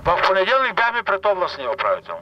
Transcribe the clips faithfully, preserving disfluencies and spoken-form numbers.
В понеделник бяхме пред областния управител.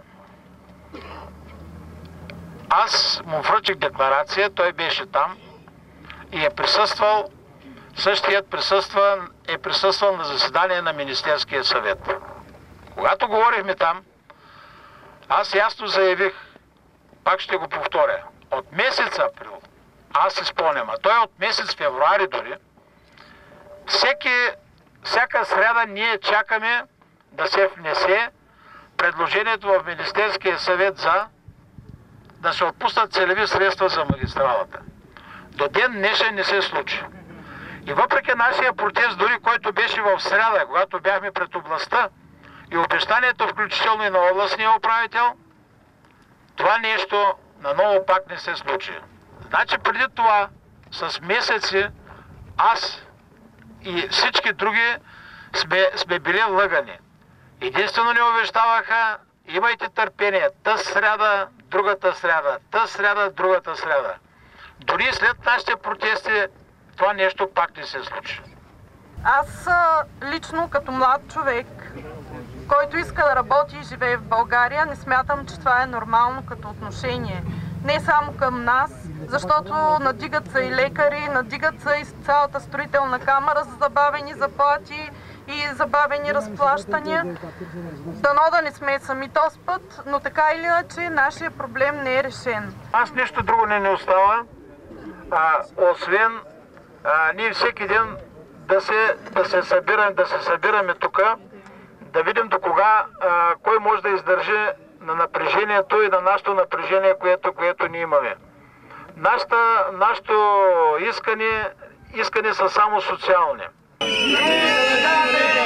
Аз му връчих декларация, той беше там и е присъствал, същият присъства, е присъствал на заседание на Министерския съвет. Когато говорихме там, аз ясно заявих, пак ще го повторя, от месец април, аз се спомням, а той от месец февруари дори, всеки, всяка сряда ние чакаме да се внесе предложението в Министерския съвет за да се отпуснат целеви средства за магистралата. До ден днешен не се случи. И въпреки нашия протест, дори който беше в сряда, когато бяхме пред областта, и обещанието включително и на областния управител, това нещо наново пак не се случи. Значи преди това, с месеци, аз и всички други сме, сме били лъгани. Единствено ни обещаваха, имайте търпение, тъс сряда, другата сряда, тъс сряда, другата сряда. Дори след нашите протести, това нещо пак не се случи. Аз лично като млад човек, който иска да работи и живее в България, не смятам, че това е нормално като отношение. Не само към нас, защото надигат се и лекари, надигат се и цялата строителна камара за забавени заплати и забавени разплащания. Дано да не сме сами този път, но така или иначе нашия проблем не е решен. Аз нищо друго не ни остава, а, освен а, ние всеки ден да се, да се събираме, да се събираме тук, да видим до кога а, кой може да издържи на напрежението и на нашето напрежение, което, което ние имаме. Нашата, нашето искане, искане са само социални.